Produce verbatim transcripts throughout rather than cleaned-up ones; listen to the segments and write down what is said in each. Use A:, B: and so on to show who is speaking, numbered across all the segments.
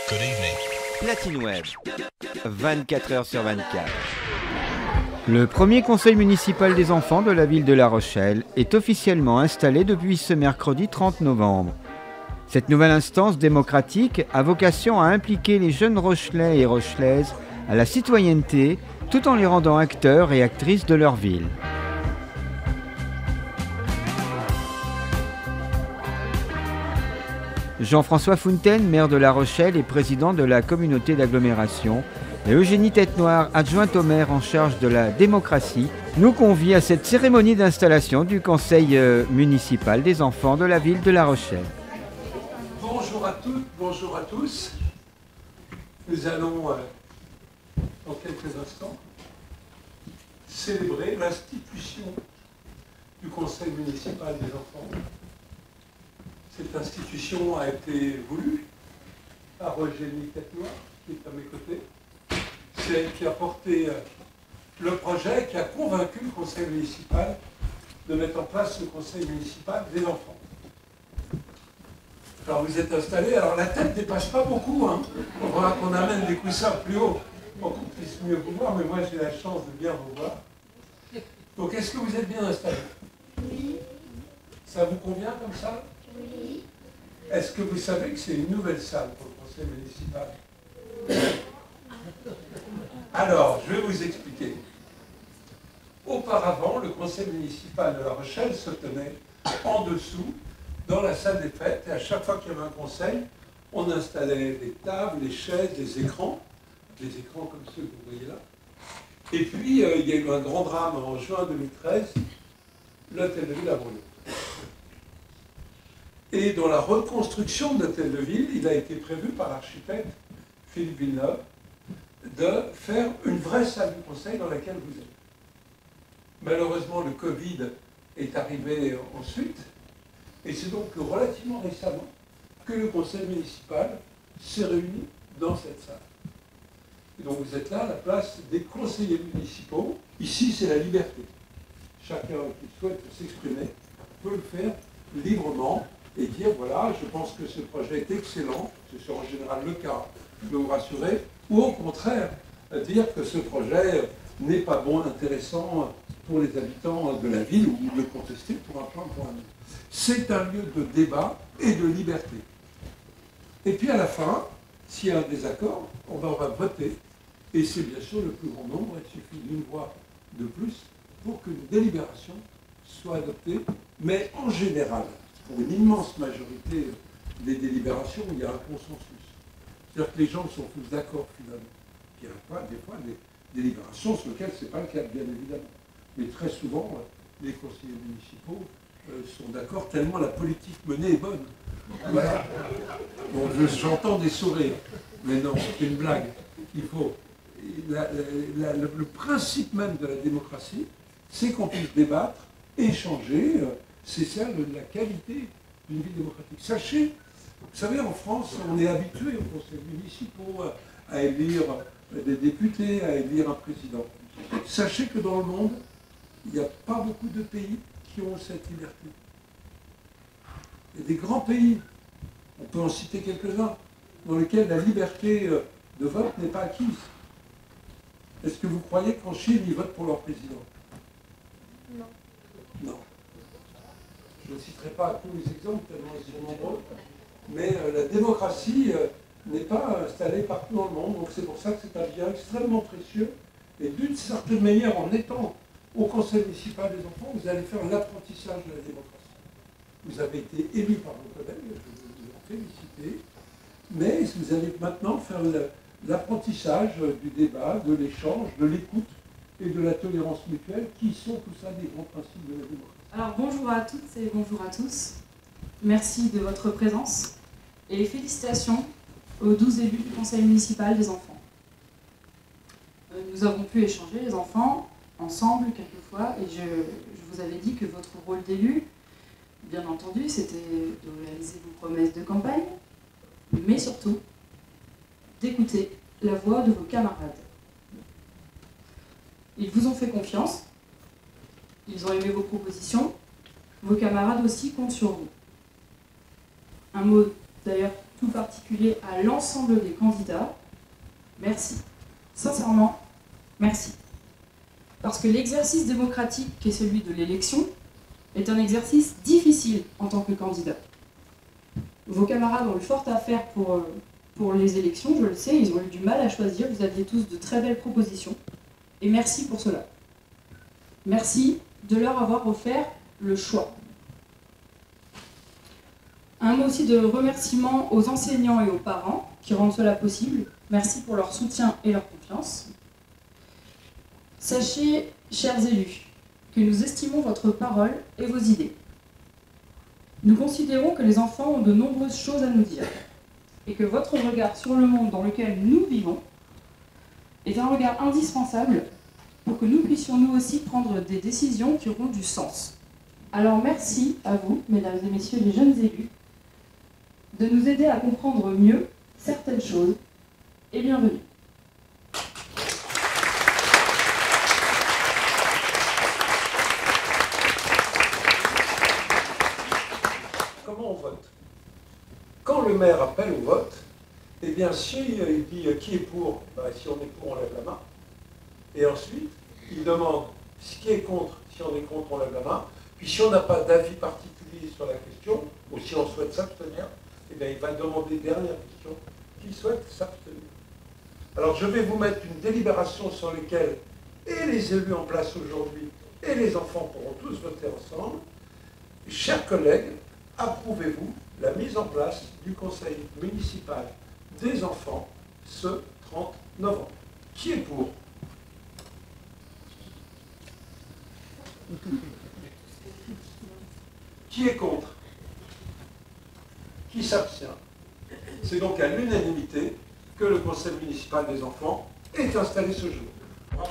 A: Good evening.
B: Platine Web, vingt-quatre heures sur vingt-quatre. Le premier conseil municipal des enfants de la ville de La Rochelle est officiellement installé depuis ce mercredi trente novembre. Cette nouvelle instance démocratique a vocation à impliquer les jeunes Rochelais et Rochelaises à la citoyenneté tout en les rendant acteurs et actrices de leur ville. Jean-François Fountaine, maire de La Rochelle et président de la communauté d'agglomération, et Eugénie Tête-Noire, adjointe au maire en charge de la démocratie, nous convient à cette cérémonie d'installation du conseil municipal des enfants de la ville de La Rochelle.
C: Bonjour à toutes, bonjour à tous. Nous allons, euh, dans quelques instants, célébrer l'institution du conseil municipal des enfants. Cette institution a été voulue par Eugénie Tête-Noire, qui est à mes côtés. C'est elle qui a porté le projet, qui a convaincu le conseil municipal de mettre en place le conseil municipal des enfants. Alors vous êtes installés, alors la tête ne dépasse pas beaucoup, hein. On voit qu'on amène des coussins plus haut pour qu'on puisse mieux vous voir, mais moi j'ai la chance de bien vous voir. Donc est-ce que vous êtes bien installés?
D: Oui.
C: Ça vous convient comme ça?
D: Oui.
C: Est-ce que vous savez que c'est une nouvelle salle pour le conseil municipal? Alors, je vais vous expliquer. Auparavant, le conseil municipal de La Rochelle se tenait en dessous, dans la salle des fêtes, et à chaque fois qu'il y avait un conseil, on installait les tables, les chaises, les écrans, des écrans comme ceux que vous voyez là. Et puis, euh, il y a eu un grand drame en juin deux mille treize, l'hôtel de ville a brûlé. Et dans la reconstruction de l'hôtel de ville, il a été prévu par l'architecte Philippe Villeneuve de faire une vraie salle du conseil dans laquelle vous êtes. Malheureusement, le Covid est arrivé ensuite, et c'est donc relativement récemment que le conseil municipal s'est réuni dans cette salle. Et donc vous êtes là à la place des conseillers municipaux. Ici, c'est la liberté. Chacun qui souhaite s'exprimer peut le faire librement et dire, voilà, je pense que ce projet est excellent, c'est en général le cas, je peux vous rassurer, ou au contraire, dire que ce projet n'est pas bon, intéressant pour les habitants de la ville, ou le contester pour un plan pour un autre. C'est un lieu de débat et de liberté. Et puis à la fin, s'il y a un désaccord, on va, on va voter, et c'est bien sûr le plus grand nombre, il suffit d'une voix de plus pour qu'une délibération soit adoptée, mais en général, pour une immense majorité des délibérations, il y a un consensus. C'est-à-dire que les gens sont tous d'accord finalement. Il y a pas, des fois des délibérations sur lesquelles ce n'est pas le cas, bien évidemment. Mais très souvent, les conseillers municipaux euh, sont d'accord tellement la politique menée est bonne. Voilà. Bon, j'entends des sourires, mais non, c'est une blague. Il faut. La, la, la, le, le principe même de la démocratie, c'est qu'on puisse débattre, échanger. Euh, c'est ça le, la qualité d'une vie démocratique. Sachez, vous savez, en France, on est habitué aux conseils municipaux à, à élire des députés, à élire un président. Sachez que dans le monde, il n'y a pas beaucoup de pays qui ont cette liberté. Il y a des grands pays, on peut en citer quelques-uns, dans lesquels la liberté de vote n'est pas acquise. Est-ce que vous croyez qu'en Chine, ils votent pour leur président?
D: Non.
C: Non. Je ne citerai pas tous les exemples, tellement ils sont nombreux, mais euh, la démocratie euh, n'est pas installée partout dans le monde, donc c'est pour ça que c'est un bien extrêmement précieux, et d'une certaine manière, en étant au conseil municipal des enfants, vous allez faire l'apprentissage de la démocratie. Vous avez été élu par vos collègues, je veux vous en féliciter, mais vous allez maintenant faire l'apprentissage du débat, de l'échange, de l'écoute et de la tolérance mutuelle, qui sont tout ça des grands principes de la démocratie.
E: Alors bonjour à toutes et bonjour à tous. Merci de votre présence et félicitations aux douze élus du conseil municipal des enfants. Nous avons pu échanger, les enfants, ensemble quelquefois, et je, je vous avais dit que votre rôle d'élu, bien entendu, c'était de réaliser vos promesses de campagne, mais surtout d'écouter la voix de vos camarades. Ils vous ont fait confiance, ils ont aimé vos propositions, vos camarades aussi comptent sur vous. Un mot d'ailleurs tout particulier à l'ensemble des candidats, merci. Sincèrement, merci. Parce que l'exercice démocratique qui est celui de l'élection est un exercice difficile en tant que candidat. Vos camarades ont eu fort à faire pour, pour les élections, je le sais, ils ont eu du mal à choisir, vous aviez tous de très belles propositions, et merci pour cela. Merci de leur avoir offert le choix. Un mot aussi de remerciement aux enseignants et aux parents qui rendent cela possible. Merci pour leur soutien et leur confiance. Sachez, chers élus, que nous estimons votre parole et vos idées. Nous considérons que les enfants ont de nombreuses choses à nous dire et que votre regard sur le monde dans lequel nous vivons est un regard indispensable pour que nous puissions nous aussi prendre des décisions qui auront du sens. Alors merci à vous, mesdames et messieurs les jeunes élus, de nous aider à comprendre mieux certaines choses, et bienvenue.
C: Comment on vote? Quand le maire appelle au vote, eh bien, si euh, il dit euh, qui est pour, ben, si on est pour, on lève la main. Et ensuite, il demande ce qui est contre, si on est contre, on lève la main. Puis si on n'a pas d'avis particulier sur la question, ou si on souhaite s'abstenir, eh bien, il va demander, dernière question, qui souhaite s'abstenir. Alors je vais vous mettre une délibération sur laquelle et les élus en place aujourd'hui et les enfants pourront tous voter ensemble. Chers collègues, approuvez-vous la mise en place du conseil municipal des enfants ce trente novembre? Qui est pour? Qui est contre? Qui s'abstient? C'est donc à l'unanimité que le conseil municipal des enfants est installé ce jour. Bravo.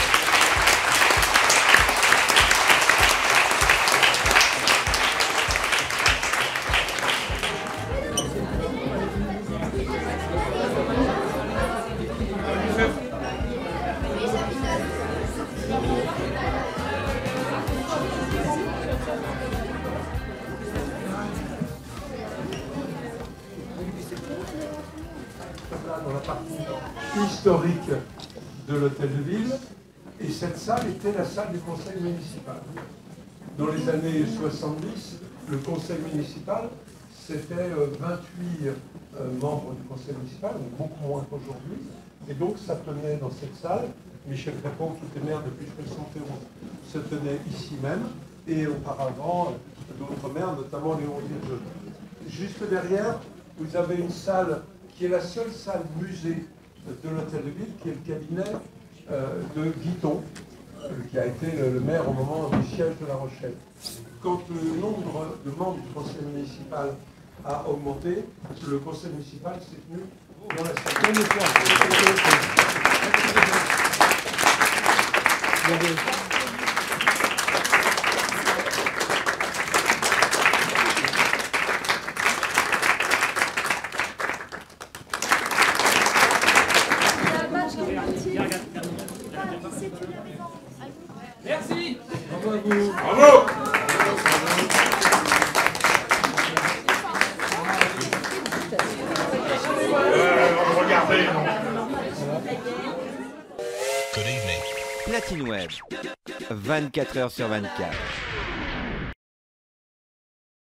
C: Dans la partie historique de l'hôtel de ville, et cette salle était la salle du conseil municipal. Dans les années soixante-dix, le conseil municipal, c'était vingt-huit membres du conseil municipal, donc beaucoup moins qu'aujourd'hui, et donc ça tenait dans cette salle. Michel Crépon, qui était maire depuis soixante et onze, se tenait ici même, et auparavant, d'autres maires, notamment Léon Hirjeux. Juste derrière, vous avez une salle qui est la seule salle musée de l'hôtel de ville, qui est le cabinet euh, de Guiton, euh, qui a été le, le maire au moment du siège de La Rochelle. Quand le nombre de membres du conseil municipal a augmenté, le conseil municipal s'est tenu dans la salle.
A: Merci.
C: Bravo à vous.
A: Bravo. Euh, regardez.
B: Platine Web, vingt-quatre heures sur vingt-quatre.